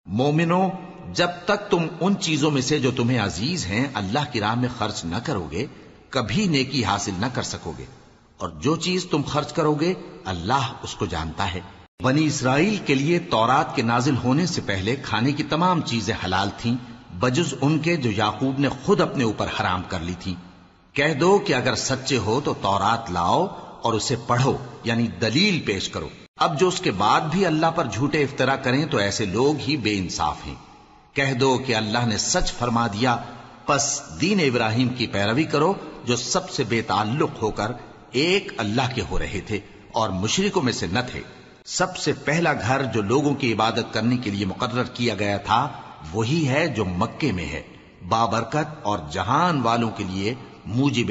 مومنو، جب تک تم ان چیزوں میں سے جو تمہیں عزیز ہیں اللہ کی راہ میں خرچ نہ کرو گے کبھی نیکی حاصل نہ کر سکو گے، اور جو چیز تم خرچ کرو گے اللہ اس کو جانتا ہے۔ بنی اسرائیل کے لیے تورات کے نازل ہونے سے پہلے کھانے کی تمام چیزیں حلال تھیں بجز ان کے جو یعقوب نے خود اپنے اوپر حرام کر لی تھی۔ کہہ دو کہ اگر سچے ہو تو تورات لاؤ اور اسے پڑھو، یعنی دلیل پیش کرو۔ اب جو اس کے بعد بھی اللہ پر جھوٹے افطرا کریں تو ایسے لوگ ہی بے انصاف ہیں۔ کہہ دو کہ اللہ نے سچ فرما دیا، پس دین ابراہیم کی پیروی کرو جو سب سے بے تعلق ہو کر ایک اللہ کے ہو رہے تھے اور مشرکوں میں سے نہ تھے۔ سب سے پہلا گھر جو لوگوں کی عبادت کرنے کے لیے مقرر کیا گیا تھا وہی ہے جو مکے میں ہے، بابرکت اور جہان والوں کے لیے موجب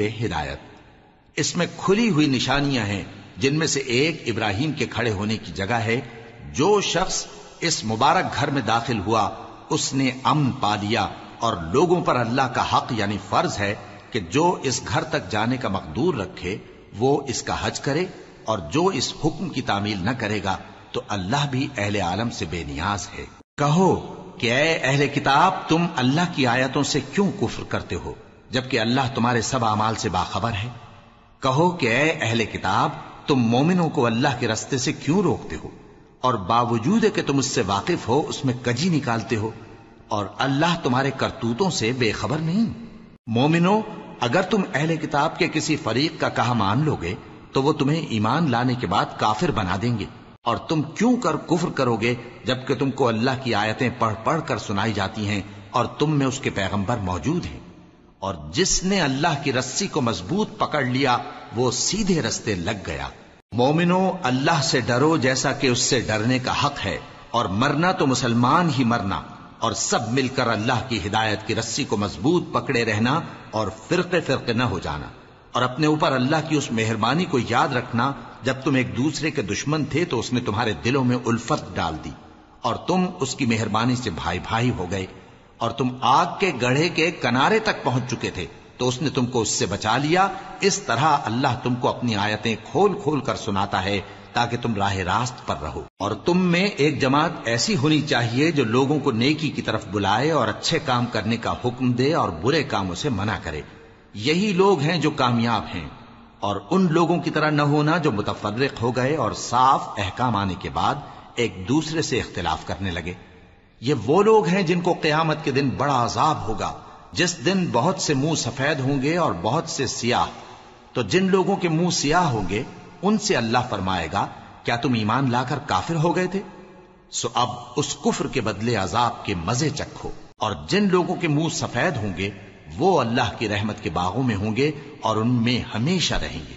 ہدایت۔ اس میں کھلی ہوئی نشانیاں ہیں جن میں سے ایک ابراہیم کے کھڑے ہونے کی جگہ ہے۔ جو شخص اس مبارک گھر میں داخل ہوا اس نے امن پا لیا، اور لوگوں پر اللہ کا حق یعنی فرض ہے کہ جو اس گھر تک جانے کا مقدور رکھے وہ اس کا حج کرے، اور جو اس حکم کی تعمیل نہ کرے گا تو اللہ بھی اہل عالم سے بے نیاز ہے۔ کہو کہ اے اہل کتاب، تم اللہ کی آیتوں سے کیوں کفر کرتے ہو جبکہ اللہ تمہارے سب اعمال سے باخبر ہے؟ کہو کہ اے اہل کتاب، تم مومنوں کو اللہ کے رستے سے کیوں روکتے ہو اور باوجود کہ تم اس سے واقف ہو اس میں کجی نکالتے ہو، اور اللہ تمہارے کرتوتوں سے بے خبر نہیں؟ مومنو، اگر تم اہل کتاب کے کسی فریق کا کہا مان لو گے تو وہ تمہیں ایمان لانے کے بعد کافر بنا دیں گے، اور تم کیوں کر کفر کرو گے جبکہ تم کو اللہ کی آیتیں پڑھ پڑھ کر سنائی جاتی ہیں اور تم میں اس کے پیغمبر موجود ہیں؟ اور جس نے اللہ کی رسی کو مضبوط پکڑ لیا وہ سیدھے رستے لگ گیا۔ مومنو، اللہ سے ڈرو جیسا کہ اس سے ڈرنے کا حق ہے، اور مرنا تو مسلمان ہی مرنا، اور سب مل کر اللہ کی ہدایت کی رسی کو مضبوط پکڑے رہنا اور فرقے فرقے نہ ہو جانا، اور اپنے اوپر اللہ کی اس مہربانی کو یاد رکھنا جب تم ایک دوسرے کے دشمن تھے تو اس نے تمہارے دلوں میں الفت ڈال دی اور تم اس کی مہربانی سے بھائی بھائی ہو گئے، اور تم آگ کے گڑھے کے کنارے تک پہنچ چکے تھے تو اس نے تم کو اس سے بچا لیا۔ اس طرح اللہ تم کو اپنی آیتیں کھول کھول کر سناتا ہے تاکہ تم راہ راست پر رہو۔ اور تم میں ایک جماعت ایسی ہونی چاہیے جو لوگوں کو نیکی کی طرف بلائے اور اچھے کام کرنے کا حکم دے اور برے کاموں سے منع کرے۔ یہی لوگ ہیں جو کامیاب ہیں، اور ان لوگوں کی طرح نہ ہونا جو متفرق ہو گئے اور صاف احکام آنے کے بعد ایک دوسرے سے اختلاف کرنے لگے۔ یہ وہ لوگ ہیں جن کو قیامت کے دن بڑا عذاب ہوگا، جس دن بہت سے منہ سفید ہوں گے اور بہت سے سیاہ۔ تو جن لوگوں کے منہ سیاہ ہوں گے ان سے اللہ فرمائے گا، کیا تم ایمان لا کر کافر ہو گئے تھے؟ سو اب اس کفر کے بدلے عذاب کے مزے چکھو۔ اور جن لوگوں کے منہ سفید ہوں گے وہ اللہ کی رحمت کے باغوں میں ہوں گے اور ان میں ہمیشہ رہیں گے۔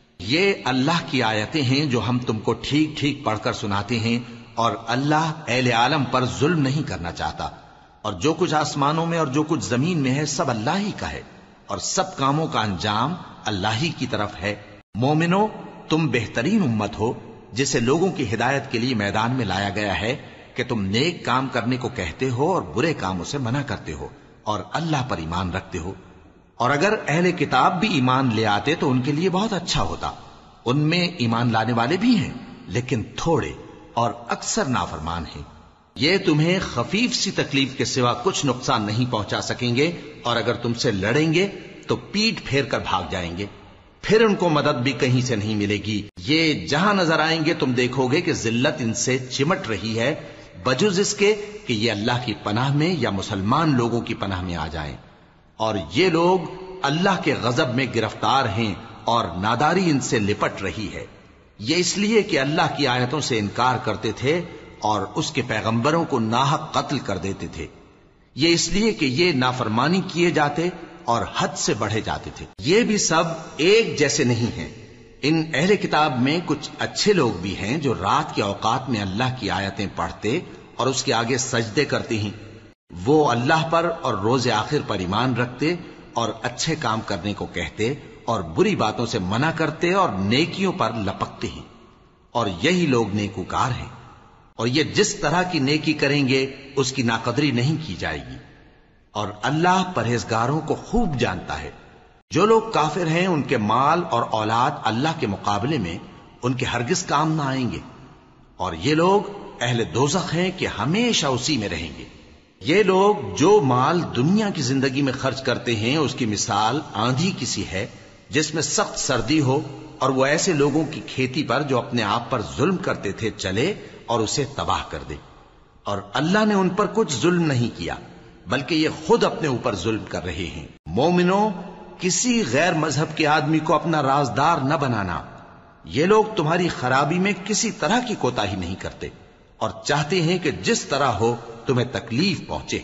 یہ اللہ کی آیتیں ہیں جو ہم تم کو ٹھیک ٹھیک پڑھ کر سناتے ہیں، اور اللہ اہل عالم پر ظلم نہیں کرنا چاہتا، اور جو کچھ آسمانوں میں اور جو کچھ زمین میں ہے سب اللہ ہی کا ہے، اور سب کاموں کا انجام اللہ ہی کی طرف ہے۔ مومنو، تم بہترین امت ہو جسے لوگوں کی ہدایت کے لیے میدان میں لایا گیا ہے کہ تم نیک کام کرنے کو کہتے ہو اور برے کاموں سے منع کرتے ہو اور اللہ پر ایمان رکھتے ہو۔ اور اگر اہل کتاب بھی ایمان لے آتے تو ان کے لیے بہت اچھا ہوتا، ان میں ایمان لانے والے بھی ہیں لیکن تھوڑے اور اکثر نافرمان ہیں۔ یہ تمہیں خفیف سی تکلیف کے سوا کچھ نقصان نہیں پہنچا سکیں گے، اور اگر تم سے لڑیں گے تو پیٹ پھیر کر بھاگ جائیں گے، پھر ان کو مدد بھی کہیں سے نہیں ملے گی۔ یہ جہاں نظر آئیں گے تم دیکھو گے کہ ذلت ان سے چمٹ رہی ہے بجز اس کے کہ یہ اللہ کی پناہ میں یا مسلمان لوگوں کی پناہ میں آ جائیں، اور یہ لوگ اللہ کے غضب میں گرفتار ہیں اور ناداری ان سے لپٹ رہی ہے۔ یہ اس لیے کہ اللہ کی آیتوں سے انکار کرتے تھے اور اس کے پیغمبروں کو ناحق قتل کر دیتے تھے۔ یہ اس لیے کہ یہ نافرمانی کیے جاتے اور حد سے بڑھے جاتے تھے۔ یہ بھی سب ایک جیسے نہیں ہیں۔ ان اہل کتاب میں کچھ اچھے لوگ بھی ہیں جو رات کے اوقات میں اللہ کی آیتیں پڑھتے اور اس کے آگے سجدے کرتے ہیں۔ وہ اللہ پر اور روز آخر پر ایمان رکھتے اور اچھے کام کرنے کو کہتے اور بری باتوں سے منع کرتے اور نیکیوں پر لپکتے ہیں، اور یہی لوگ نیکوکار ہیں۔ اور یہ جس طرح کی نیکی کریں گے اس کی ناقدری نہیں کی جائے گی، اور اللہ پرہیزگاروں کو خوب جانتا ہے۔ جو لوگ کافر ہیں ان کے مال اور اولاد اللہ کے مقابلے میں ان کے ہرگز کام نہ آئیں گے، اور یہ لوگ اہل دوزخ ہیں کہ ہمیشہ اسی میں رہیں گے۔ یہ لوگ جو مال دنیا کی زندگی میں خرچ کرتے ہیں اس کی مثال آندھی کسی ہے جس میں سخت سردی ہو اور وہ ایسے لوگوں کی کھیتی پر جو اپنے آپ پر ظلم کرتے تھے چلے اور اسے تباہ کر دے۔ اور اللہ نے ان پر کچھ ظلم نہیں کیا بلکہ یہ خود اپنے اوپر ظلم کر رہے ہیں۔ مومنوں، کسی غیر مذہب کے آدمی کو اپنا رازدار نہ بنانا۔ یہ لوگ تمہاری خرابی میں کسی طرح کی کوتاہی نہیں کرتے اور چاہتے ہیں کہ جس طرح ہو تمہیں تکلیف پہنچے۔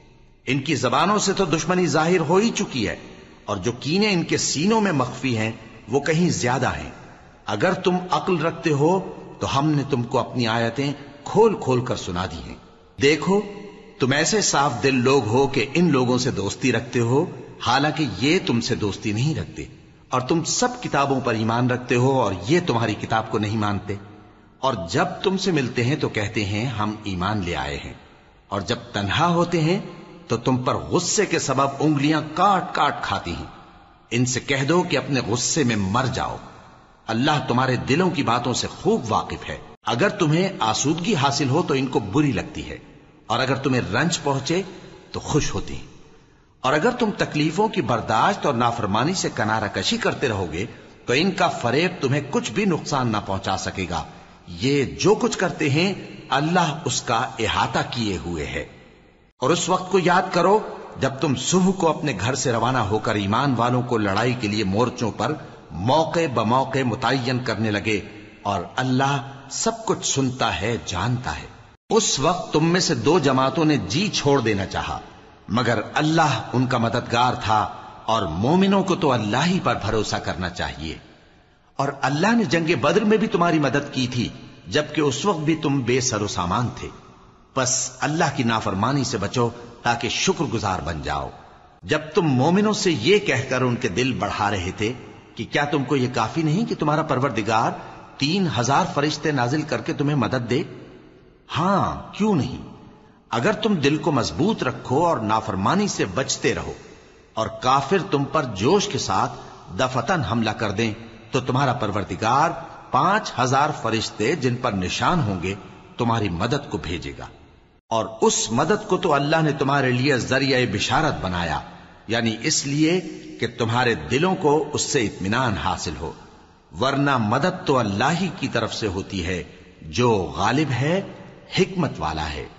ان کی زبانوں سے تو دشمنی ظاہر ہو ہی چکی ہے اور جو کینے ان کے سینوں میں مخفی ہیں وہ کہیں زیادہ ہیں۔ اگر تم عقل رکھتے ہو تو ہم نے تم کو اپنی آیتیں کھول کھول کر سنا دی ہیں۔ دیکھو، تم ایسے صاف دل لوگ ہو کہ ان لوگوں سے دوستی رکھتے ہو حالانکہ یہ تم سے دوستی نہیں رکھتے، اور تم سب کتابوں پر ایمان رکھتے ہو اور یہ تمہاری کتاب کو نہیں مانتے، اور جب تم سے ملتے ہیں تو کہتے ہیں ہم ایمان لے آئے ہیں، اور جب تنہا ہوتے ہیں تو تم پر غصے کے سبب انگلیاں کاٹ کاٹ کھاتی ہیں۔ ان سے کہہ دو کہ اپنے غصے میں مر جاؤ، اللہ تمہارے دلوں کی باتوں سے خوب واقف ہے۔ اگر تمہیں آسودگی حاصل ہو تو ان کو بری لگتی ہے، اور اگر تمہیں رنج پہنچے تو خوش ہوتی ہیں، اور اگر تم تکلیفوں کی برداشت اور نافرمانی سے کنارہ کشی کرتے رہو گے تو ان کا فریب تمہیں کچھ بھی نقصان نہ پہنچا سکے گا۔ یہ جو کچھ کرتے ہیں اللہ اس کا احاطہ کیے ہوئے ہے۔ اور اس وقت کو یاد کرو جب تم صبح کو اپنے گھر سے روانہ ہو کر ایمان والوں کو لڑائی کے لیے مورچوں پر موقع بموقع متعین کرنے لگے، اور اللہ سب کچھ سنتا ہے، جانتا ہے۔ اس وقت تم میں سے دو جماعتوں نے جی چھوڑ دینا چاہا، مگر اللہ ان کا مددگار تھا، اور مومنوں کو تو اللہ ہی پر بھروسہ کرنا چاہیے۔ اور اللہ نے جنگ بدر میں بھی تمہاری مدد کی تھی جبکہ اس وقت بھی تم بے سر و سامان تھے، بس اللہ کی نافرمانی سے بچو تاکہ شکر گزار بن جاؤ۔ جب تم مومنوں سے یہ کہہ کر ان کے دل بڑھا رہے تھے کہ کیا تم کو یہ کافی نہیں کہ تمہارا پروردگار 3000 فرشتے نازل کر کے تمہیں مدد دے؟ ہاں، کیوں نہیں؟ اگر تم دل کو مضبوط رکھو اور نافرمانی سے بچتے رہو اور کافر تم پر جوش کے ساتھ دفتن حملہ کر دیں تو تمہارا پروردگار 5000 فرشتے جن پر نشان ہوں گے تمہاری مدد کو بھیجے گا، اور اس مدد کو تو اللہ نے تمہارے لیے ذریعہ بشارت بنایا، یعنی اس لیے کہ تمہارے دلوں کو اس سے اطمینان حاصل ہو، ورنہ مدد تو اللہ ہی کی طرف سے ہوتی ہے جو غالب ہے، حکمت والا ہے۔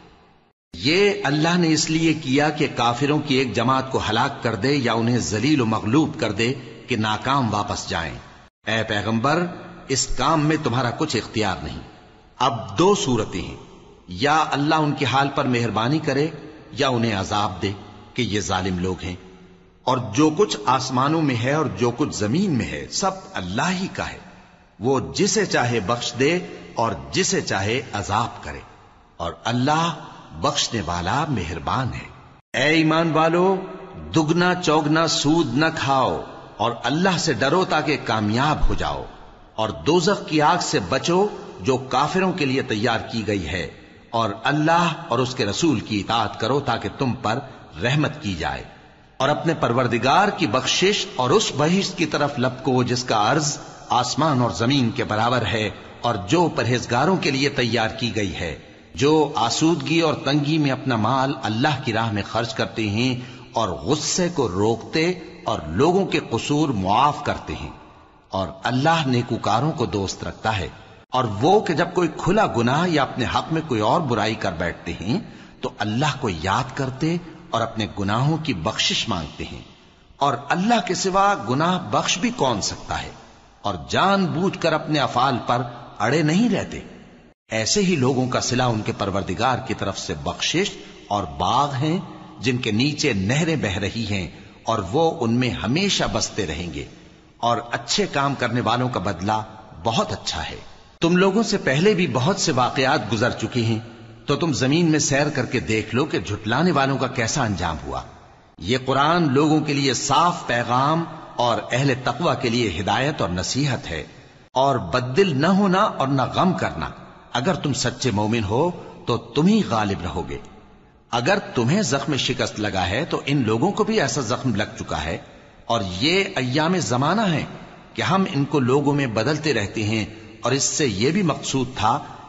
یہ اللہ نے اس لیے کیا کہ کافروں کی ایک جماعت کو ہلاک کر دے یا انہیں ذلیل و مغلوب کر دے کہ ناکام واپس جائیں۔ اے پیغمبر، اس کام میں تمہارا کچھ اختیار نہیں۔ اب دو صورتیں ہیں، یا اللہ ان کے حال پر مہربانی کرے یا انہیں عذاب دے کہ یہ ظالم لوگ ہیں، اور جو کچھ آسمانوں میں ہے اور جو کچھ زمین میں ہے سب اللہ ہی کا ہے، وہ جسے چاہے بخش دے اور جسے چاہے عذاب کرے، اور اللہ بخشنے والا مہربان ہے۔ اے ایمان والو، دگنا چوگنا سود نہ کھاؤ اور اللہ سے ڈرو تاکہ کامیاب ہو جاؤ، اور دوزخ کی آگ سے بچو جو کافروں کے لیے تیار کی گئی ہے، اور اللہ اور اس کے رسول کی اطاعت کرو تاکہ تم پر رحمت کی جائے، اور اپنے پروردگار کی بخشش اور اس بہشت کی طرف لپکو جس کا عرض آسمان اور زمین کے برابر ہے، اور جو پرہیزگاروں کے لیے تیار کی گئی ہے، جو آسودگی اور تنگی میں اپنا مال اللہ کی راہ میں خرچ کرتے ہیں اور غصے کو روکتے اور لوگوں کے قصور معاف کرتے ہیں، اور اللہ نیکوکاروں کو دوست رکھتا ہے۔ اور وہ کہ جب کوئی کھلا گناہ یا اپنے حق میں کوئی اور برائی کر بیٹھتے ہیں تو اللہ کو یاد کرتے اور اپنے گناہوں کی بخشش مانگتے ہیں، اور اللہ کے سوا گناہ بخش بھی کون سکتا ہے، اور جان بوجھ کر اپنے افعال پر اڑے نہیں رہتے۔ ایسے ہی لوگوں کا صلہ ان کے پروردگار کی طرف سے بخشش اور باغ ہیں جن کے نیچے نہریں بہ رہی ہیں، اور وہ ان میں ہمیشہ بستے رہیں گے، اور اچھے کام کرنے والوں کا بدلہ بہت اچھا ہے۔ تم لوگوں سے پہلے بھی بہت سے واقعات گزر چکے ہیں، تو تم زمین میں سیر کر کے دیکھ لو کہ جھٹلانے والوں کا کیسا انجام ہوا۔ یہ قرآن لوگوں کے لیے صاف پیغام اور اہل تقوی کے لیے ہدایت اور نصیحت ہے، اور بددل نہ ہونا اور نہ غم کرنا۔ اگر تم سچے مومن ہو تو تم ہی غالب رہو گے۔ اگر تمہیں زخم شکست لگا ہے تو ان لوگوں کو بھی ایسا زخم لگ چکا ہے، اور یہ ایام زمانہ ہے کہ ہم ان کو لوگوں میں بدلتے رہتے ہیں، اور اس سے یہ بھی مقصود تھا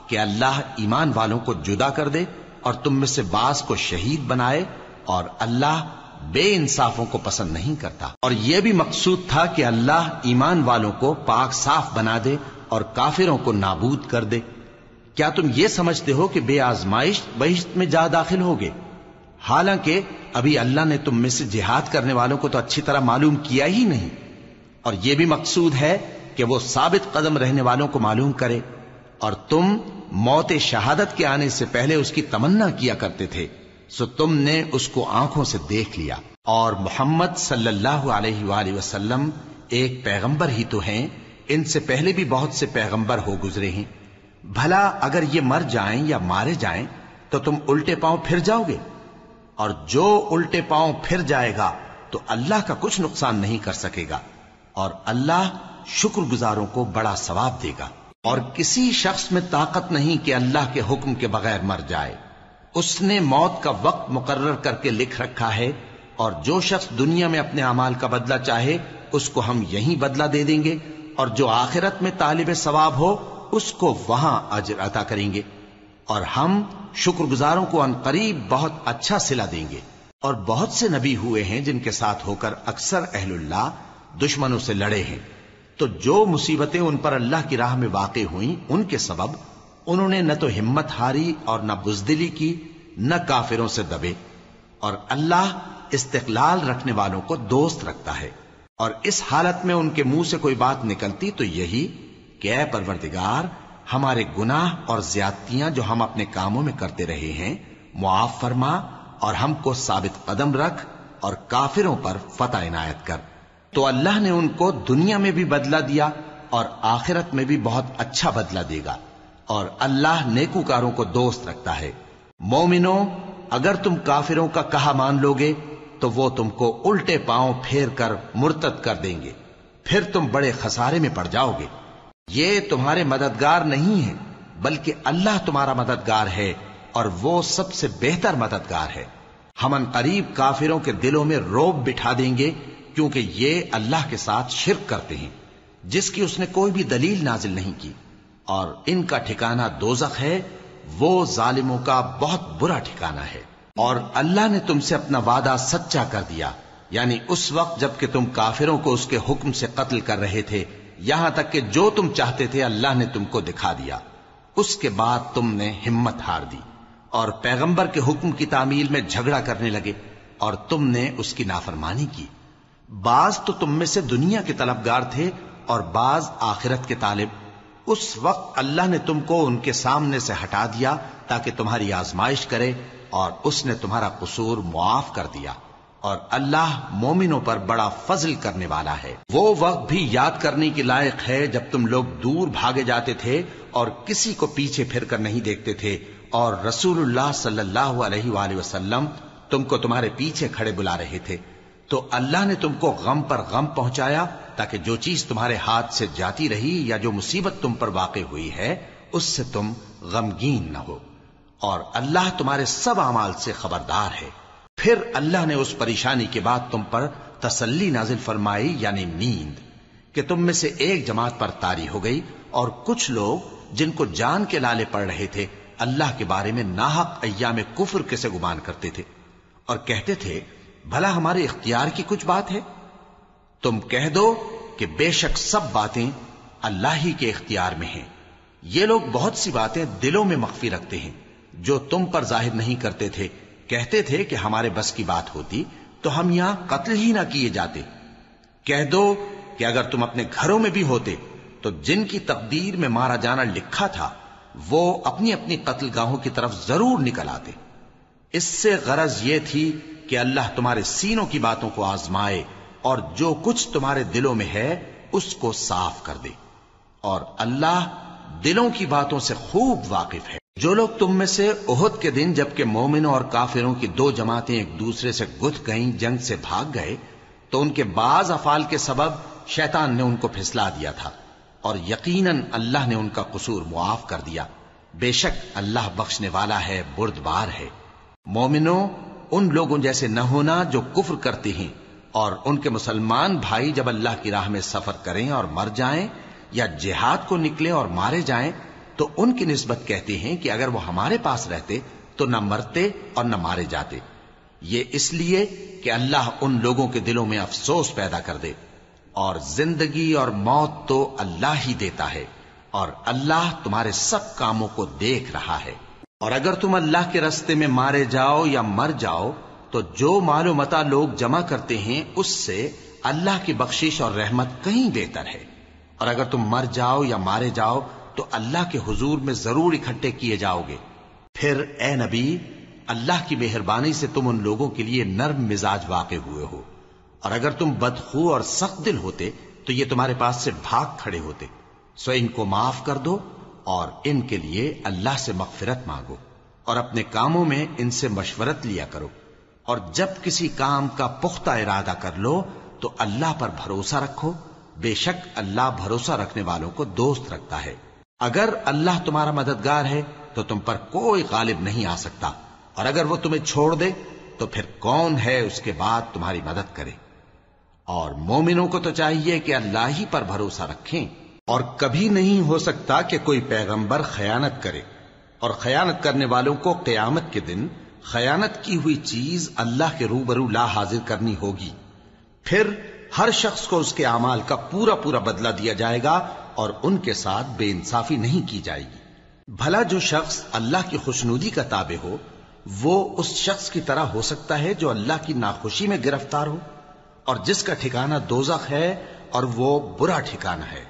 کہ اللہ ایمان والوں کو جدا کر دے اور تم میں سے بعض کو شہید بنائے، اور اللہ بے انصافوں کو پسند نہیں کرتا۔ اور یہ بھی مقصود تھا کہ اللہ ایمان والوں کو پاک صاف بنا دے اور کافروں کو نابود کر دے۔ کیا تم یہ سمجھتے ہو کہ بے آزمائش بہشت میں جا داخل ہوگے؟ حالانکہ ابھی اللہ نے تم میں سے جہاد کرنے والوں کو تو اچھی طرح معلوم کیا ہی نہیں۔ اور یہ بھی مقصود ہے کہ وہ ثابت قدم رہنے والوں کو معلوم کرے، اور تم موت شہادت کے آنے سے پہلے اس کی تمنا کیا کرتے تھے، سو تم نے اس کو آنکھوں سے دیکھ لیا۔ اور محمد صلی اللہ علیہ وآلہ وسلم ایک پیغمبر ہی تو ہیں، ان سے پہلے بھی بہت سے پیغمبر ہو گزرے ہیں۔ بھلا اگر یہ مر جائیں یا مارے جائیں تو تم الٹے پاؤں پھر جاؤ گے؟ اور جو الٹے پاؤں پھر جائے گا تو اللہ کا کچھ نقصان نہیں کر سکے گا، اور اللہ شکر گزاروں کو بڑا ثواب دے گا۔ اور کسی شخص میں طاقت نہیں کہ اللہ کے حکم کے بغیر مر جائے، اس نے موت کا وقت مقرر کر کے لکھ رکھا ہے، اور جو شخص دنیا میں اپنے اعمال کا بدلہ چاہے اس کو ہم یہیں بدلہ دے دیں گے، اور جو آخرت میں طالب ثواب ہو اس کو وہاں اجر عطا کریں گے، اور ہم شکر گزاروں کو ان قریب بہت اچھا صلہ دیں گے۔ اور بہت سے نبی ہوئے ہیں جن کے ساتھ ہو کر اکثر اہل اللہ دشمنوں سے لڑے ہیں، تو جو مصیبتیں ان پر اللہ کی راہ میں واقع ہوئیں ان کے سبب انہوں نے نہ تو ہمت ہاری اور نہ بزدلی کی، نہ کافروں سے دبے۔ اور اللہ استقلال رکھنے والوں کو دوست رکھتا ہے، اور اس حالت میں ان کے منہ سے کوئی بات نکلتی تو یہی کہ اے پروردگار، ہمارے گناہ اور زیادتیاں جو ہم اپنے کاموں میں کرتے رہے ہیں معاف فرما، اور ہم کو ثابت قدم رکھ، اور کافروں پر فتح عنایت کر۔ تو اللہ نے ان کو دنیا میں بھی بدلہ دیا اور آخرت میں بھی بہت اچھا بدلہ دے گا، اور اللہ نیکوکاروں کو دوست رکھتا ہے۔ مومنو، اگر تم کافروں کا کہا مان لوگے تو وہ تم کو الٹے پاؤں پھیر کر مرتد کر دیں گے، پھر تم بڑے خسارے میں پڑ جاؤ گے۔ یہ تمہارے مددگار نہیں ہیں بلکہ اللہ تمہارا مددگار ہے، اور وہ سب سے بہتر مددگار ہے۔ ہم ان قریب کافروں کے دلوں میں رعب بٹھا دیں گے، کیونکہ یہ اللہ کے ساتھ شرک کرتے ہیں جس کی اس نے کوئی بھی دلیل نازل نہیں کی، اور ان کا ٹھکانہ دوزخ ہے، وہ ظالموں کا بہت برا ٹھکانہ ہے۔ اور اللہ نے تم سے اپنا وعدہ سچا کر دیا، یعنی اس وقت جب کہ تم کافروں کو اس کے حکم سے قتل کر رہے تھے، یہاں تک کہ جو تم چاہتے تھے اللہ نے تم کو دکھا دیا۔ اس کے بعد تم نے ہمت ہار دی اور پیغمبر کے حکم کی تعمیل میں جھگڑا کرنے لگے، اور تم نے اس کی نافرمانی کی۔ بعض تو تم میں سے دنیا کے طلبگار تھے اور بعض آخرت کے طالب۔ اس وقت اللہ نے تم کو ان کے سامنے سے ہٹا دیا تاکہ تمہاری آزمائش کرے، اور اس نے تمہارا قصور معاف کر دیا، اور اللہ مومنوں پر بڑا فضل کرنے والا ہے۔ وہ وقت بھی یاد کرنے کی لائق ہے جب تم لوگ دور بھاگے جاتے تھے اور کسی کو پیچھے پھر کر نہیں دیکھتے تھے، اور رسول اللہ صلی اللہ علیہ وآلہ وسلم تم کو تمہارے پیچھے کھڑے بلا رہے تھے، تو اللہ نے تم کو غم پر غم پہنچایا تاکہ جو چیز تمہارے ہاتھ سے جاتی رہی یا جو مصیبت تم پر واقع ہوئی ہے اس سے تم غمگین نہ ہو، اور اللہ تمہارے سب اعمال سے خبردار ہے۔ پھر اللہ نے اس پریشانی کے بعد تم پر تسلی نازل فرمائی، یعنی نیند، کہ تم میں سے ایک جماعت پر طاری ہو گئی، اور کچھ لوگ جن کو جان کے لالے پڑ رہے تھے اللہ کے بارے میں ناحق ایام کفر کے سے گمان کرتے تھے، اور کہتے تھے بھلا ہمارے اختیار کی کچھ بات ہے؟ تم کہہ دو کہ بے شک سب باتیں اللہ ہی کے اختیار میں ہیں۔ یہ لوگ بہت سی باتیں دلوں میں مخفی رکھتے ہیں جو تم پر ظاہر نہیں کرتے تھے۔ کہتے تھے کہ ہمارے بس کی بات ہوتی تو ہم یہاں قتل ہی نہ کیے جاتے۔ کہہ دو کہ اگر تم اپنے گھروں میں بھی ہوتے تو جن کی تقدیر میں مارا جانا لکھا تھا وہ اپنی اپنی قتل گاہوں کی طرف ضرور نکل آتے۔ اس سے غرض یہ تھی کہ اللہ تمہارے سینوں کی باتوں کو آزمائے اور جو کچھ تمہارے دلوں میں ہے اس کو صاف کر دے، اور اللہ دلوں کی باتوں سے خوب واقف ہے۔ جو لوگ تم میں سے احد کے دن جبکہ مومنوں اور کافروں کی دو جماعتیں ایک دوسرے سے گتھ گئیں جنگ سے بھاگ گئے تو ان کے بعض افعال کے سبب شیطان نے ان کو پھسلا دیا تھا، اور یقیناً اللہ نے ان کا قصور معاف کر دیا۔ بے شک اللہ بخشنے والا ہے، بردبار ہے۔ مومنوں، ان لوگوں جیسے نہ ہونا جو کفر کرتے ہیں، اور ان کے مسلمان بھائی جب اللہ کی راہ میں سفر کریں اور مر جائیں یا جہاد کو نکلیں اور مارے جائیں تو ان کی نسبت کہتے ہیں کہ اگر وہ ہمارے پاس رہتے تو نہ مرتے اور نہ مارے جاتے، یہ اس لیے کہ اللہ ان لوگوں کے دلوں میں افسوس پیدا کر دے، اور زندگی اور موت تو اللہ ہی دیتا ہے، اور اللہ تمہارے سب کاموں کو دیکھ رہا ہے۔ اور اگر تم اللہ کے راستے میں مارے جاؤ یا مر جاؤ تو جو مال و متاع لوگ جمع کرتے ہیں اس سے اللہ کی بخشش اور رحمت کہیں بہتر ہے، اور اگر تم مر جاؤ یا مارے جاؤ تو اللہ کے حضور میں ضرور اکٹھے کیے جاؤ گے۔ پھر اے نبی، اللہ کی مہربانی سے تم ان لوگوں کے لیے نرم مزاج واقع ہوئے ہو، اور اگر تم بدخو اور سخت دل ہوتے تو یہ تمہارے پاس سے بھاگ کھڑے ہوتے، سو ان کو معاف کر دو اور ان کے لیے اللہ سے مغفرت مانگو، اور اپنے کاموں میں ان سے مشورت لیا کرو، اور جب کسی کام کا پختہ ارادہ کر لو تو اللہ پر بھروسہ رکھو، بے شک اللہ بھروسہ رکھنے والوں کو دوست رکھتا ہے۔ اگر اللہ تمہارا مددگار ہے تو تم پر کوئی غالب نہیں آ سکتا، اور اگر وہ تمہیں چھوڑ دے تو پھر کون ہے اس کے بعد تمہاری مدد کرے۔ اور مومنوں کو تو چاہیے کہ اللہ ہی پر بھروسہ رکھیں، اور کبھی نہیں ہو سکتا کہ کوئی پیغمبر خیانت کرے، اور خیانت کرنے والوں کو قیامت کے دن خیانت کی ہوئی چیز اللہ کے روبرو لا حاضر کرنی ہوگی، پھر ہر شخص کو اس کے اعمال کا پورا پورا بدلہ دیا جائے گا، اور ان کے ساتھ بے انصافی نہیں کی جائے گی۔ بھلا جو شخص اللہ کی خوشنودی کا تابع ہو وہ اس شخص کی طرح ہو سکتا ہے جو اللہ کی ناخوشی میں گرفتار ہو، اور جس کا ٹھکانہ دوزخ ہے اور وہ برا ٹھکانہ ہے۔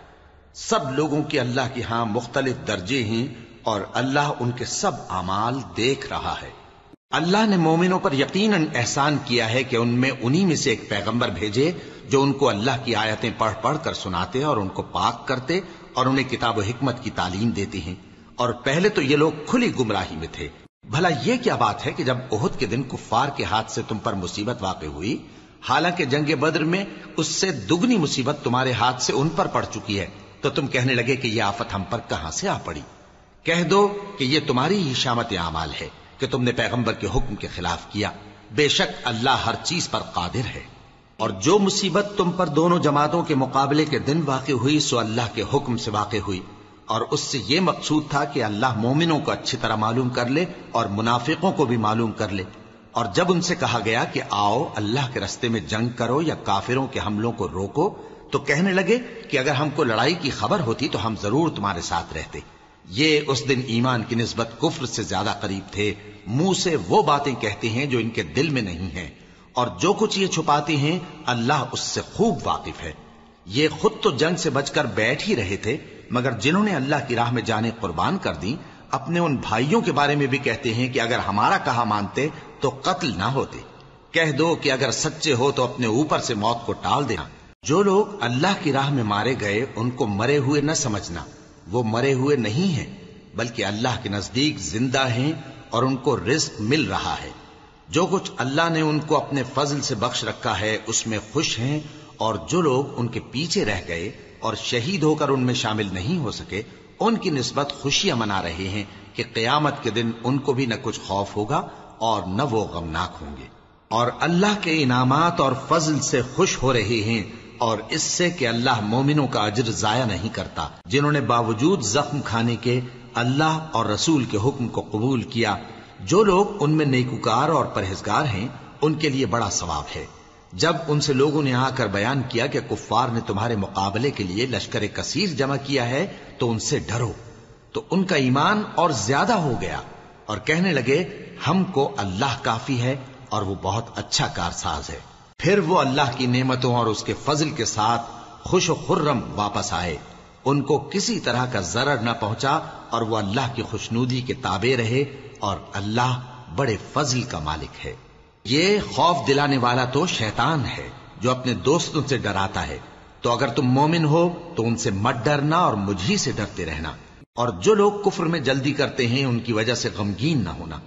سب لوگوں کے اللہ کی ہاں مختلف درجے ہیں، اور اللہ ان کے سب اعمال دیکھ رہا ہے۔ اللہ نے مومنوں پر یقیناً احسان کیا ہے کہ ان میں انہی میں سے ایک پیغمبر بھیجے جو ان کو اللہ کی آیتیں پڑھ پڑھ کر سناتے اور ان کو پاک کرتے اور انہیں کتاب و حکمت کی تعلیم دیتے ہیں، اور پہلے تو یہ لوگ کھلی گمراہی میں تھے۔ بھلا یہ کیا بات ہے کہ جب احد کے دن کفار کے ہاتھ سے تم پر مصیبت واقع ہوئی، حالانکہ جنگ بدر میں اس سے دگنی مصیبت تمہارے ہاتھ سے ان پر پڑ چکی ہے، تو تم کہنے لگے کہ یہ آفت ہم پر کہاں سے آ پڑی؟ کہہ دو کہ یہ تمہاری ہی شامت اعمال ہے کہ تم نے پیغمبر کے حکم کے خلاف کیا، بے شک اللہ ہر چیز پر قادر ہے۔ اور جو مصیبت تم پر دونوں جماعتوں کے مقابلے کے دن واقع ہوئی سو اللہ کے حکم سے واقع ہوئی، اور اس سے یہ مقصود تھا کہ اللہ مومنوں کو اچھی طرح معلوم کر لے اور منافقوں کو بھی معلوم کر لے۔ اور جب ان سے کہا گیا کہ آؤ اللہ کے راستے میں جنگ کرو یا کافروں کے حملوں کو روکو، تو کہنے لگے کہ اگر ہم کو لڑائی کی خبر ہوتی تو ہم ضرور تمہارے ساتھ رہتے۔ یہ اس دن ایمان کی نسبت کفر سے زیادہ قریب تھے، منہ سے وہ باتیں کہتے ہیں جو ان کے دل میں نہیں ہیں، اور جو کچھ یہ چھپاتے ہیں اللہ اس سے خوب واقف ہے۔ یہ خود تو جنگ سے بچ کر بیٹھ ہی رہے تھے، مگر جنہوں نے اللہ کی راہ میں جانیں قربان کر دیں اپنے ان بھائیوں کے بارے میں بھی کہتے ہیں کہ اگر ہمارا کہا مانتے تو قتل نہ ہوتے۔ کہہ دو کہ اگر سچے ہو تو اپنے اوپر سے موت کو ٹال دینا۔ جو لوگ اللہ کی راہ میں مارے گئے ان کو مرے ہوئے نہ سمجھنا، وہ مرے ہوئے نہیں ہیں بلکہ اللہ کے نزدیک زندہ ہیں اور ان کو رزق مل رہا ہے۔ جو کچھ اللہ نے ان کو اپنے فضل سے بخش رکھا ہے اس میں خوش ہیں، اور جو لوگ ان کے پیچھے رہ گئے اور شہید ہو کر ان میں شامل نہیں ہو سکے ان کی نسبت خوشیاں منا رہے ہیں کہ قیامت کے دن ان کو بھی نہ کچھ خوف ہوگا اور نہ وہ غمناک ہوں گے، اور اللہ کے انعامات اور فضل سے خوش ہو رہے ہیں، اور اس سے کہ اللہ مومنوں کا اجر ضائع نہیں کرتا جنہوں نے باوجود زخم کھانے کے اللہ اور رسول کے حکم کو قبول کیا۔ جو لوگ ان میں نیکوکار اور پرہیزگار ہیں ان کے لیے بڑا ثواب ہے۔ جب ان سے لوگوں نے آ کر بیان کیا کہ کفار نے تمہارے مقابلے کے لیے لشکر کثیر جمع کیا ہے تو ان سے ڈرو، تو ان کا ایمان اور زیادہ ہو گیا، اور کہنے لگے ہم کو اللہ کافی ہے اور وہ بہت اچھا کارساز ہے۔ پھر وہ اللہ کی نعمتوں اور اس کے فضل کے ساتھ خوش و خرم واپس آئے، ان کو کسی طرح کا ضرر نہ پہنچا، اور وہ اللہ کی خوشنودی کے تابع رہے، اور اللہ بڑے فضل کا مالک ہے۔ یہ خوف دلانے والا تو شیطان ہے جو اپنے دوستوں سے ڈراتا ہے، تو اگر تم مومن ہو تو ان سے مت ڈرنا اور مجھ ہی سے ڈرتے رہنا، اور جو لوگ کفر میں جلدی کرتے ہیں ان کی وجہ سے غمگین نہ ہونا،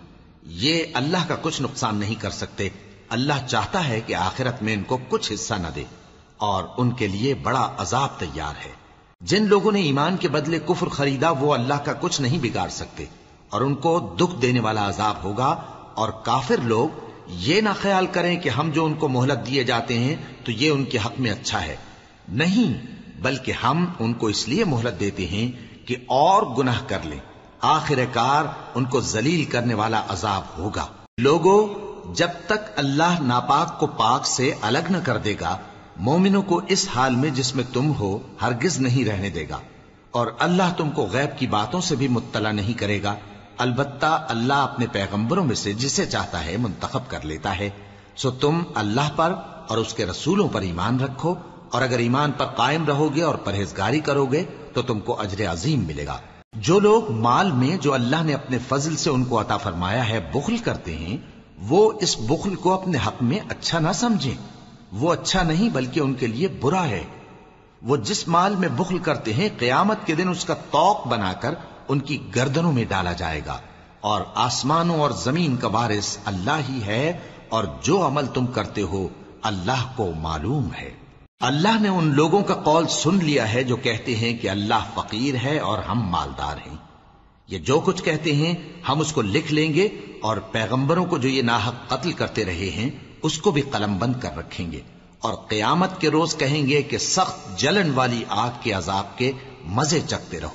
یہ اللہ کا کچھ نقصان نہیں کر سکتے۔ اللہ چاہتا ہے کہ آخرت میں ان کو کچھ حصہ نہ دے، اور ان کے لیے بڑا عذاب تیار ہے۔ جن لوگوں نے ایمان کے بدلے کفر خریدا وہ اللہ کا کچھ نہیں بگاڑ سکتے، اور ان کو دکھ دینے والا عذاب ہوگا۔ اور کافر لوگ یہ نہ خیال کریں کہ ہم جو ان کو مہلت دیے جاتے ہیں تو یہ ان کے حق میں اچھا ہے، نہیں، بلکہ ہم ان کو اس لیے مہلت دیتے ہیں کہ اور گناہ کر لیں، آخر کار ان کو ذلیل کرنے والا عذاب ہوگا۔ لوگوں، جب تک اللہ ناپاک کو پاک سے الگ نہ کر دے گا، مومنوں کو اس حال میں جس میں تم ہو ہرگز نہیں رہنے دے گا، اور اللہ تم کو غیب کی باتوں سے بھی مطلع نہیں کرے گا۔ البتہ اللہ اپنے پیغمبروں میں سے جسے چاہتا ہے منتخب کر لیتا ہے۔ سو تم اللہ پر اور اس کے رسولوں پر ایمان رکھو، اور اگر ایمان پر قائم رہو گے اور پرہیزگاری کرو گے تو تم کو اجر عظیم ملے گا۔ جو لوگ مال میں جو اللہ نے اپنے فضل سے ان کو عطا فرمایا ہے بخل کرتے ہیں، وہ اس بخل کو اپنے حق میں اچھا نہ سمجھیں، وہ اچھا نہیں بلکہ ان کے لیے برا ہے۔ وہ جس مال میں بخل کرتے ہیں قیامت کے دن اس کا طوق بنا کر ان کی گردنوں میں ڈالا جائے گا، اور آسمانوں اور زمین کا وارث اللہ ہی ہے، اور جو عمل تم کرتے ہو اللہ کو معلوم ہے۔ اللہ نے ان لوگوں کا قول سن لیا ہے جو کہتے ہیں کہ اللہ فقیر ہے اور ہم مالدار ہیں۔ یہ جو کچھ کہتے ہیں ہم اس کو لکھ لیں گے، اور پیغمبروں کو جو یہ ناحق قتل کرتے رہے ہیں اس کو بھی قلم بند کر رکھیں گے، اور قیامت کے روز کہیں گے کہ سخت جلن والی آگ کے عذاب کے مزے چکھتے رہو۔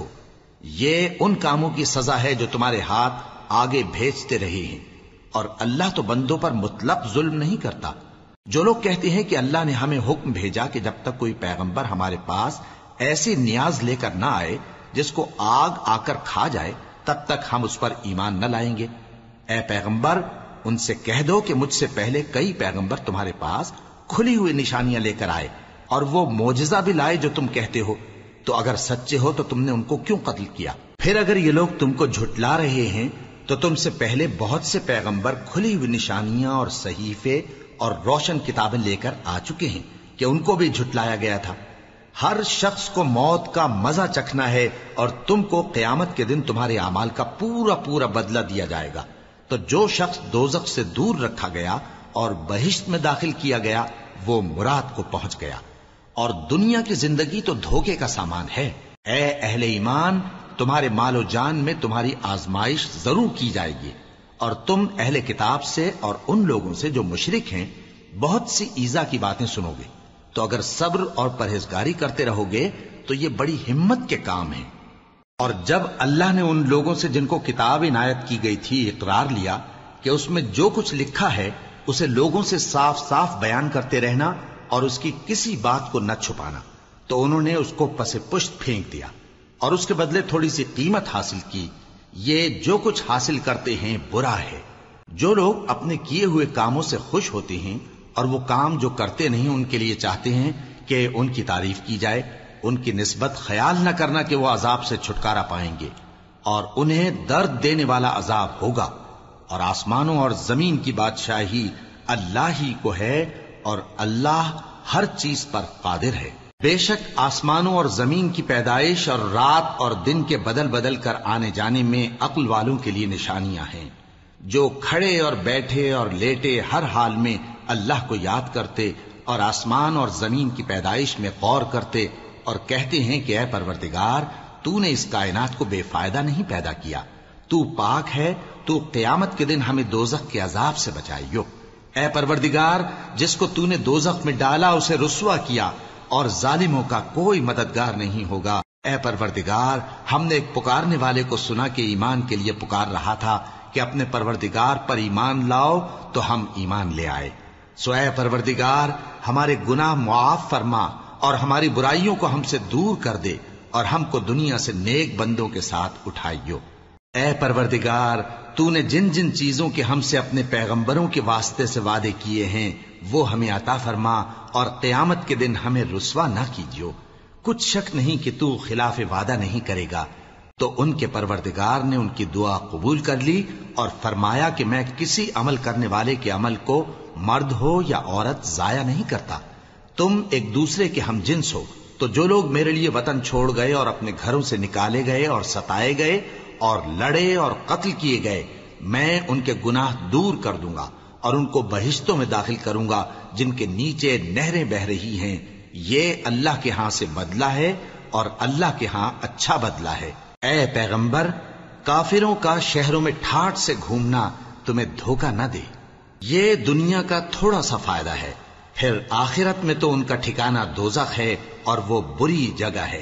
یہ ان کاموں کی سزا ہے جو تمہارے ہاتھ آگے بھیجتے رہے ہیں، اور اللہ تو بندوں پر مطلق ظلم نہیں کرتا۔ جو لوگ کہتے ہیں کہ اللہ نے ہمیں حکم بھیجا کہ جب تک کوئی پیغمبر ہمارے پاس ایسی نیاز لے کر نہ آئے جس کو آگ آ کر کھا جائے تب تک ہم اس پر ایمان نہ لائیں گے، اے پیغمبر ان سے کہہ دو کہ مجھ سے پہلے کئی پیغمبر تمہارے پاس کھلی ہوئی نشانیاں لے کر آئے، اور وہ معجزہ بھی لائے جو تم کہتے ہو، تو اگر سچے ہو تو تم نے ان کو کیوں قتل کیا؟ پھر اگر یہ لوگ تم کو جھٹلا رہے ہیں تو تم سے پہلے بہت سے پیغمبر کھلی ہوئی نشانیاں اور صحیفے اور روشن کتابیں لے کر آ چکے ہیں کہ ان کو بھی جھٹلایا گیا تھا۔ ہر شخص کو موت کا مزہ چکھنا ہے، اور تم کو قیامت کے دن تمہارے اعمال کا پورا پورا بدلہ دیا جائے گا۔ تو جو شخص دوزخ سے دور رکھا گیا اور بہشت میں داخل کیا گیا وہ مراد کو پہنچ گیا، اور دنیا کی زندگی تو دھوکے کا سامان ہے۔ اے اہل ایمان، تمہارے مال و جان میں تمہاری آزمائش ضرور کی جائے گی، اور تم اہل کتاب سے اور ان لوگوں سے جو مشرک ہیں بہت سی ایذا کی باتیں سنو گے، تو اگر صبر اور پرہیزگاری کرتے رہو گے تو یہ بڑی ہمت کے کام ہیں۔ اور جب اللہ نے ان لوگوں سے جن کو کتاب عنایت کی گئی تھی اقرار لیا کہ اس میں جو کچھ لکھا ہے اسے لوگوں سے صاف صاف بیان کرتے رہنا اور اس کی کسی بات کو نہ چھپانا، تو انہوں نے اس کو پس پشت پھینک دیا اور اس کے بدلے تھوڑی سی قیمت حاصل کی۔ یہ جو کچھ حاصل کرتے ہیں برا ہے۔ جو لوگ اپنے کیے ہوئے کاموں سے خوش ہوتے ہیں اور وہ کام جو کرتے نہیں ان کے لیے چاہتے ہیں کہ ان کی تعریف کی جائے، ان کی نسبت خیال نہ کرنا کہ وہ عذاب سے چھٹکارا پائیں گے، اور انہیں درد دینے والا عذاب ہوگا۔ اور آسمانوں اور زمین کی بادشاہی اللہ ہی کو ہے، اور اللہ ہر چیز پر قادر ہے۔ بے شک آسمانوں اور زمین کی پیدائش اور رات اور دن کے بدل بدل کر آنے جانے میں عقل والوں کے لیے نشانیاں ہیں، جو کھڑے اور بیٹھے اور لیٹے ہر حال میں اللہ کو یاد کرتے اور آسمان اور زمین کی پیدائش میں غور کرتے اور کہتے ہیں کہ اے پروردگار، تو نے اس کائنات کو بے فائدہ نہیں پیدا کیا، تو پاک ہے، تو قیامت کے دن ہمیں دوزخ کے عذاب سے بچائیو۔ اے پروردگار، جس کو تو نے دوزخ میں ڈالا اسے رسوا کیا، اور ظالموں کا کوئی مددگار نہیں ہوگا۔ اے پروردگار، ہم نے ایک پکارنے والے کو سنا کہ ایمان کے لیے پکار رہا تھا کہ اپنے پروردگار پر ایمان لاؤ، تو ہم ایمان لے آئے۔ سو اے پروردگار، ہمارے گناہ معاف فرما اور ہماری برائیوں کو ہم سے دور کر دے، اور ہم کو دنیا سے نیک بندوں کے ساتھ اٹھائیو۔ اے پروردگار، تو نے جن جن چیزوں کے ہم سے اپنے پیغمبروں کے واسطے سے وعدے کیے ہیں وہ ہمیں عطا فرما، اور قیامت کے دن ہمیں رسوا نہ کیجیو۔ کچھ شک نہیں کہ تو خلاف وعدہ نہیں کرے گا۔ تو ان کے پروردگار نے ان کی دعا قبول کر لی اور فرمایا کہ میں کسی عمل کرنے والے کے عمل کو مرد ہو یا عورت ضائع نہیں کرتا۔ تم ایک دوسرے کے ہم جنس ہو، تو جو لوگ میرے لیے وطن چھوڑ گئے اور اپنے گھروں سے نکالے گئے اور ستائے گئے اور لڑے اور قتل کیے گئے، میں ان کے گناہ دور کر دوں گا اور ان کو بہشتوں میں داخل کروں گا جن کے نیچے نہریں بہ رہی ہیں۔ یہ اللہ کے ہاں سے بدلہ ہے، اور اللہ کے ہاں اچھا بدلہ ہے۔ اے پیغمبر، کافروں کا شہروں میں ٹھاٹھ سے گھومنا تمہیں دھوکہ نہ دے۔ یہ دنیا کا تھوڑا سا فائدہ ہے، پھر آخرت میں تو ان کا ٹھکانہ دوزخ ہے، اور وہ بری جگہ ہے۔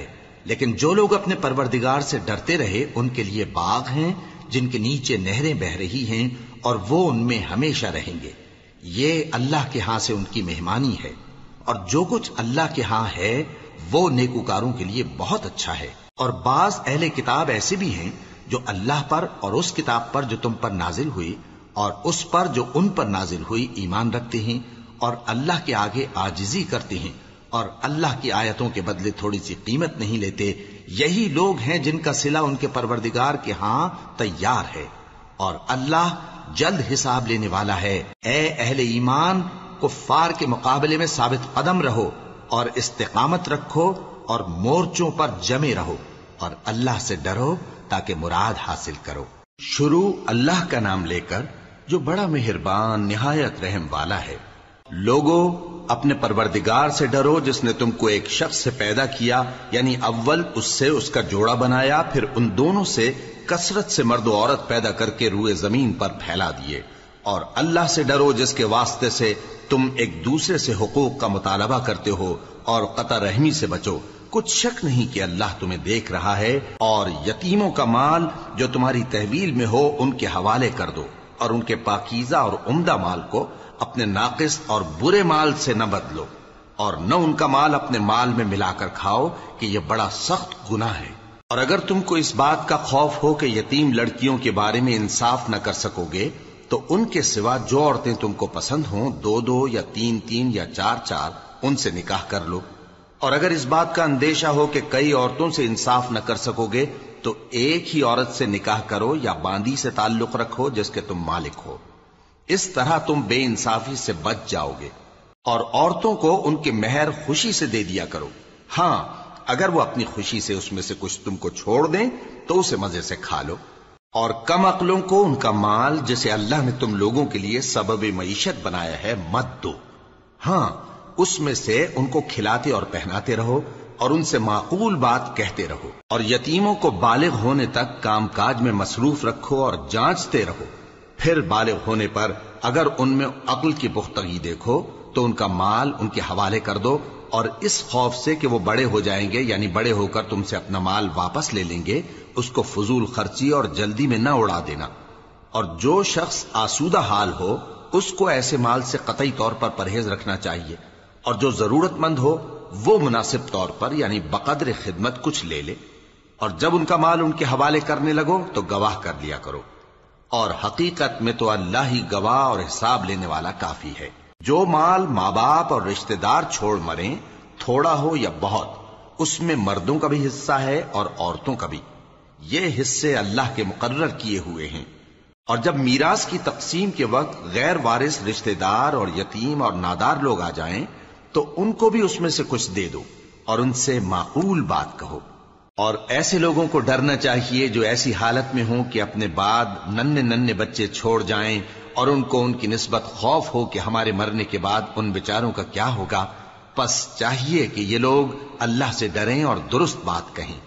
لیکن جو لوگ اپنے پروردگار سے ڈرتے رہے ان کے لیے باغ ہیں جن کے نیچے نہریں بہ رہی ہیں اور وہ ان میں ہمیشہ رہیں گے. یہ اللہ کے ہاں سے ان کی مہمانی ہے، اور جو کچھ اللہ کے ہاں ہے وہ نیکوکاروں کے لیے بہت اچھا ہے. اور بعض اہل کتاب ایسے بھی ہیں جو اللہ پر اور اس کتاب پر جو تم پر نازل ہوئی اور اس پر جو ان پر نازل ہوئی ایمان رکھتے ہیں اور اللہ کے آگے عاجزی کرتے ہیں اور اللہ کی آیتوں کے بدلے تھوڑی سی قیمت نہیں لیتے. یہی لوگ ہیں جن کا صلہ ان کے پروردگار کے ہاں تیار ہے، اور اللہ جلد حساب لینے والا ہے. اے اہل ایمان، کفار کے مقابلے میں ثابت قدم رہو اور استقامت رکھو اور مورچوں پر جمے رہو اور اللہ سے ڈرو تاکہ مراد حاصل کرو. شروع اللہ کا نام لے کر جو بڑا مہربان نہایت رحم والا ہے. لوگو اپنے پروردگار سے ڈرو جس نے تم کو ایک شخص سے پیدا کیا، یعنی اول اس سے اس کا جوڑا بنایا، پھر ان دونوں سے کثرت سے مرد و عورت پیدا کر کے روئے زمین پر پھیلا دیے. اور اللہ سے ڈرو جس کے واسطے سے تم ایک دوسرے سے حقوق کا مطالبہ کرتے ہو، اور قطع رحمی سے بچو. کچھ شک نہیں کہ اللہ تمہیں دیکھ رہا ہے. اور یتیموں کا مال جو تمہاری تحویل میں ہو ان کے حوالے کر دو، اور ان کے پاکیزہ اور عمدہ مال کو اپنے ناقص اور برے مال سے نہ بدلو، اور نہ ان کا مال اپنے مال میں ملا کر کھاؤ کہ یہ بڑا سخت گناہ ہے. اور اگر تم کو اس بات کا خوف ہو کہ یتیم لڑکیوں کے بارے میں انصاف نہ کر سکو گے تو ان کے سوا جو عورتیں تم کو پسند ہوں 2 یا 3 یا 4 ان سے نکاح کر لو. اور اگر اس بات کا اندیشہ ہو کہ کئی عورتوں سے انصاف نہ کر سکو گے تو ایک ہی عورت سے نکاح کرو یا باندی سے تعلق رکھو جس کے تم مالک ہو. اس طرح تم بے انصافی سے بچ جاؤ گے. اور عورتوں کو ان کے مہر خوشی سے دے دیا کرو. ہاں اگر وہ اپنی خوشی سے اس میں سے کچھ تم کو چھوڑ دیں تو اسے مزے سے کھا لو. اور کم عقلوں کو ان کا مال جسے اللہ نے تم لوگوں کے لیے سبب معیشت بنایا ہے مت دو. ہاں اس میں سے ان کو کھلاتے اور پہناتے رہو اور ان سے معقول بات کہتے رہو. اور یتیموں کو بالغ ہونے تک کام کاج میں مصروف رکھو اور جانچتے رہو. پھر بالغ ہونے پر اگر ان میں عقل کی پختگی دیکھو تو ان کا مال ان کے حوالے کر دو، اور اس خوف سے کہ وہ بڑے ہو جائیں گے، یعنی بڑے ہو کر تم سے اپنا مال واپس لے لیں گے، اس کو فضول خرچی اور جلدی میں نہ اڑا دینا. اور جو شخص آسودہ حال ہو اس کو ایسے مال سے قطعی طور پر پرہیز رکھنا چاہیے، اور جو ضرورت مند ہو وہ مناسب طور پر یعنی بقدر خدمت کچھ لے لے. اور جب ان کا مال ان کے حوالے کرنے لگو تو گواہ کر لیا کرو. اور حقیقت میں تو اللہ ہی گواہ اور حساب لینے والا کافی ہے. جو مال ماں باپ اور رشتہ دار چھوڑ مریں، تھوڑا ہو یا بہت، اس میں مردوں کا بھی حصہ ہے اور عورتوں کا بھی. یہ حصے اللہ کے مقرر کیے ہوئے ہیں. اور جب میراث کی تقسیم کے وقت غیر وارث رشتہ دار اور یتیم اور نادار لوگ آ جائیں تو ان کو بھی اس میں سے کچھ دے دو اور ان سے معقول بات کہو. اور ایسے لوگوں کو ڈرنا چاہیے جو ایسی حالت میں ہوں کہ اپنے بعد ننھے بچے چھوڑ جائیں اور ان کو ان کی نسبت خوف ہو کہ ہمارے مرنے کے بعد ان بیچاروں کا کیا ہوگا. پس چاہیے کہ یہ لوگ اللہ سے ڈریں اور درست بات کہیں.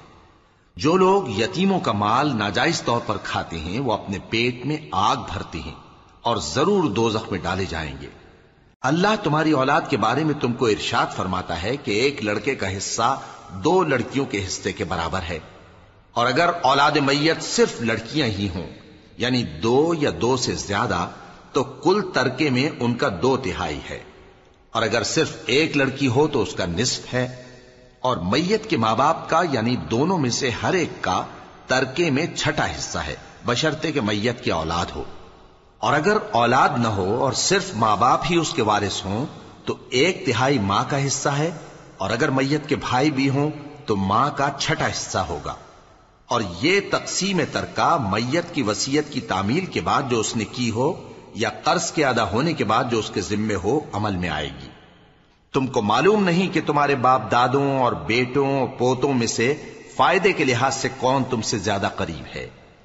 جو لوگ یتیموں کا مال ناجائز طور پر کھاتے ہیں وہ اپنے پیٹ میں آگ بھرتے ہیں اور ضرور دوزخ میں ڈالے جائیں گے. اللہ تمہاری اولاد کے بارے میں تم کو ارشاد فرماتا ہے کہ ایک لڑکے کا حصہ 2 لڑکیوں کے حصے کے برابر ہے. اور اگر اولاد میت صرف لڑکیاں ہی ہوں یعنی 2 یا 2 سے زیادہ تو کل ترکے میں ان کا 2/3 ہے. اور اگر صرف ایک لڑکی ہو تو اس کا نصف ہے. اور میت کے ماں باپ کا یعنی دونوں میں سے ہر ایک کا ترکے میں 6واں حصہ ہے بشرطے کہ میت کی اولاد ہو. اور اگر اولاد نہ ہو اور صرف ماں باپ ہی اس کے وارث ہوں تو 1/3 ماں کا حصہ ہے. اور اگر میت کے بھائی بھی ہوں تو ماں کا 6واں حصہ ہوگا. اور یہ تقسیم ترکہ میت کی وصیت کی تعمیل کے بعد جو اس نے کی ہو یا قرض کے ادا ہونے کے بعد جو اس کے ذمے ہو عمل میں آئے گی. تم کو معلوم نہیں کہ تمہارے باپ دادوں اور بیٹوں اور پوتوں میں سے فائدے کے لحاظ سے کون تم سے زیادہ قریب ہے.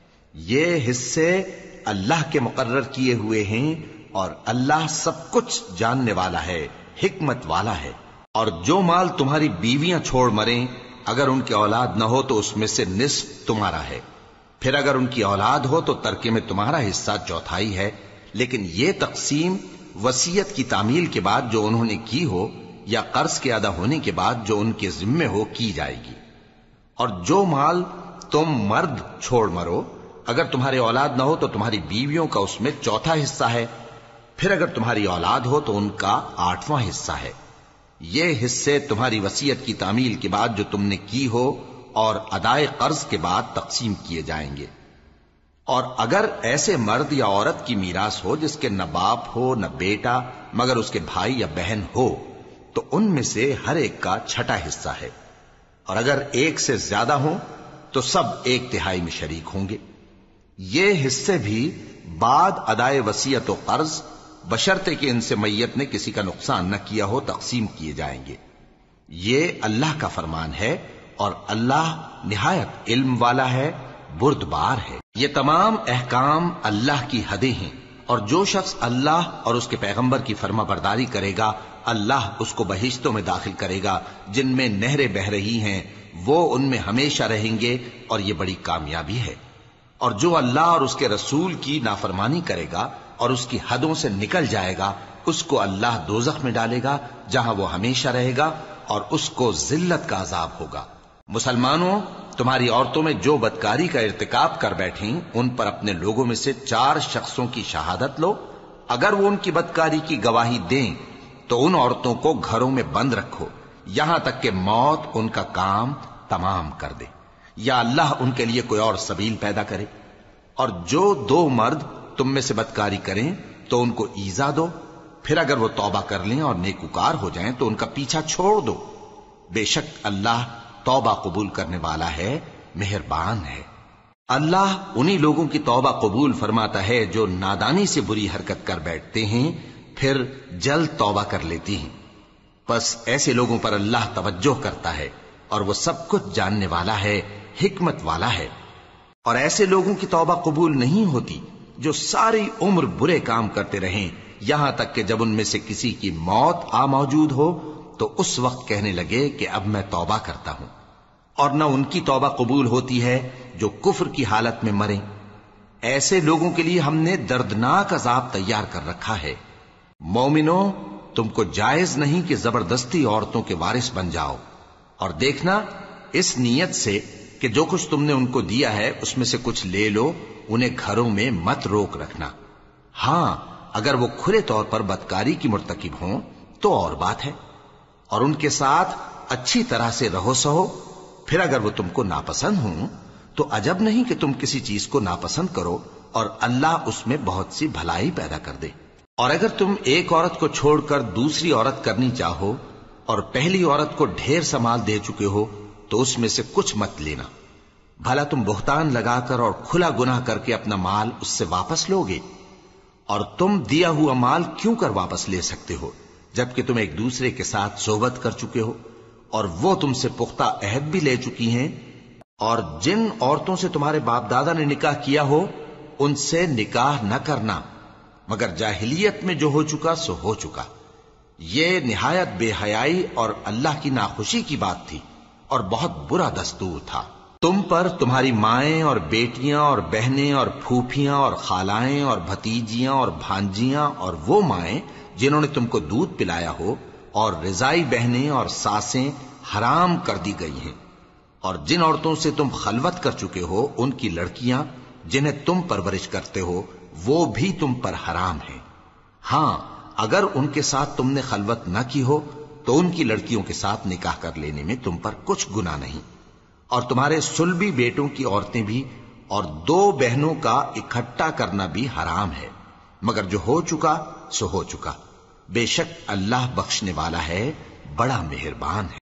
یہ حصے اللہ کے مقرر کیے ہوئے ہیں اور اللہ سب کچھ جاننے والا ہے، حکمت والا ہے. اور جو مال تمہاری بیویاں چھوڑ مریں اگر ان کی اولاد نہ ہو تو اس میں سے نصف تمہارا ہے. پھر اگر ان کی اولاد ہو تو ترکے میں تمہارا حصہ 1/4 ہے. لیکن یہ تقسیم وصیت کی تعمیل کے بعد جو انہوں نے کی ہو یا قرض کے ادا ہونے کے بعد جو ان کے ذمے ہو کی جائے گی. اور جو مال تم مرد چھوڑ مرو، اگر تمہاری اولاد نہ ہو تو تمہاری بیویوں کا اس میں چوتھا حصہ ہے، پھر اگر تمہاری اولاد ہو تو ان کا 8واں حصہ ہے۔ یہ حصے تمہاری وصیت کی تعمیل کے بعد جو تم نے کی ہو اور ادائے قرض کے بعد تقسیم کیے جائیں گے۔ اور اگر ایسے مرد یا عورت کی میراث ہو جس کے نہ باپ ہو نہ بیٹا مگر اس کے بھائی یا بہن ہو تو ان میں سے ہر ایک کا چھٹا حصہ ہے، اور اگر ایک سے زیادہ ہوں تو سب 1/3 میں شریک ہوں گے۔ یہ حصے بھی بعد ادائے وصیت و قرض بشرطے کہ ان سے میت نے کسی کا نقصان نہ کیا ہو تقسیم کیے جائیں گے۔ یہ اللہ کا فرمان ہے اور اللہ نہایت علم والا ہے، بردبار ہے۔ یہ تمام احکام اللہ کی حدیں ہیں، اور جو شخص اللہ اور اس کے پیغمبر کی فرما برداری کرے گا اللہ اس کو بہشتوں میں داخل کرے گا جن میں نہریں بہ رہی ہیں، وہ ان میں ہمیشہ رہیں گے، اور یہ بڑی کامیابی ہے۔ اور جو اللہ اور اس کے رسول کی نافرمانی کرے گا اور اس کی حدوں سے نکل جائے گا اس کو اللہ دوزخ میں ڈالے گا جہاں وہ ہمیشہ رہے گا، اور اس کو ذلت کا عذاب ہوگا۔ مسلمانوں، تمہاری عورتوں میں جو بدکاری کا ارتکاب کر بیٹھیں ان پر اپنے لوگوں میں سے 4 شخصوں کی شہادت لو۔ اگر وہ ان کی بدکاری کی گواہی دیں تو ان عورتوں کو گھروں میں بند رکھو یہاں تک کہ موت ان کا کام تمام کر دے، یا اللہ ان کے لیے کوئی اور سبیل پیدا کرے۔ اور جو 2 مرد تم میں سے بدکاری کریں تو ان کو ایذا دو، پھر اگر وہ توبہ کر لیں اور نیکوکار ہو جائیں تو ان کا پیچھا چھوڑ دو۔ بے شک اللہ توبہ قبول کرنے والا ہے، مہربان ہے۔ اللہ انہی لوگوں کی توبہ قبول فرماتا ہے جو نادانی سے بری حرکت کر بیٹھتے ہیں پھر جلد توبہ کر لیتی ہیں، بس ایسے لوگوں پر اللہ توجہ کرتا ہے اور وہ سب کچھ جاننے والا ہے، حکمت والا ہے۔ اور ایسے لوگوں کی توبہ قبول نہیں ہوتی جو ساری عمر برے کام کرتے رہیں یہاں تک کہ جب ان میں سے کسی کی موت آ موجود ہو تو اس وقت کہنے لگے کہ اب میں توبہ کرتا ہوں۔ اور نہ ان کی توبہ قبول ہوتی ہے جو کفر کی حالت میں مریں۔ ایسے لوگوں کے لیے ہم نے دردناک عذاب تیار کر رکھا ہے۔ مومنوں، تم کو جائز نہیں کہ زبردستی عورتوں کے وارث بن جاؤ، اور دیکھنا اس نیت سے کہ جو کچھ تم نے ان کو دیا ہے اس میں سے کچھ لے لو، انہیں گھروں میں مت روک رکھنا۔ ہاں، اگر وہ کھلے طور پر بدکاری کی مرتکب ہوں تو اور بات ہے، اور ان کے ساتھ اچھی طرح سے رہو سہو۔ پھر اگر وہ تم کو ناپسند ہوں تو عجب نہیں کہ تم کسی چیز کو ناپسند کرو، اور اللہ اس میں بہت سی بھلائی پیدا کر دے۔ اور اگر تم ایک عورت کو چھوڑ کر دوسری عورت کرنی چاہو اور پہلی عورت کو ڈھیر سا مال دے چکے ہو تو اس میں سے کچھ مت لینا، بھلا تم بہتان لگا کر اور کھلا گناہ کر کے اپنا مال اس سے واپس لوگے؟ اور تم دیا ہوا مال کیوں کر واپس لے سکتے ہو جبکہ تم ایک دوسرے کے ساتھ صحبت کر چکے ہو اور وہ تم سے پختہ عہد بھی لے چکی ہیں؟ اور جن عورتوں سے تمہارے باپ دادا نے نکاح کیا ہو ان سے نکاح نہ کرنا مگر جاہلیت میں جو ہو چکا سو ہو چکا۔ یہ نہایت بے حیائی اور اللہ کی ناخوشی کی بات تھی اور بہت برا دستور تھا۔ تم پر تمہاری مائیں اور بیٹیاں اور بہنیں اور پھوپھیاں اور خالائیں اور بھتیجیاں اور بھانجیاں اور وہ مائیں جنہوں نے تم کو دودھ پلایا ہو اور رضائی بہنیں اور ساسیں حرام کر دی گئی ہیں، اور جن عورتوں سے تم خلوت کر چکے ہو ان کی لڑکیاں جنہیں تم پرورش کرتے ہو وہ بھی تم پر حرام ہیں۔ ہاں، اگر ان کے ساتھ تم نے خلوت نہ کی ہو تو ان کی لڑکیوں کے ساتھ نکاح کر لینے میں تم پر کچھ گناہ نہیں۔ اور تمہارے صلبی بیٹوں کی عورتیں بھی اور 2 بہنوں کا اکٹھا کرنا بھی حرام ہے، مگر جو ہو چکا سو ہو چکا۔ بے شک اللہ بخشنے والا ہے، بڑا مہربان ہے۔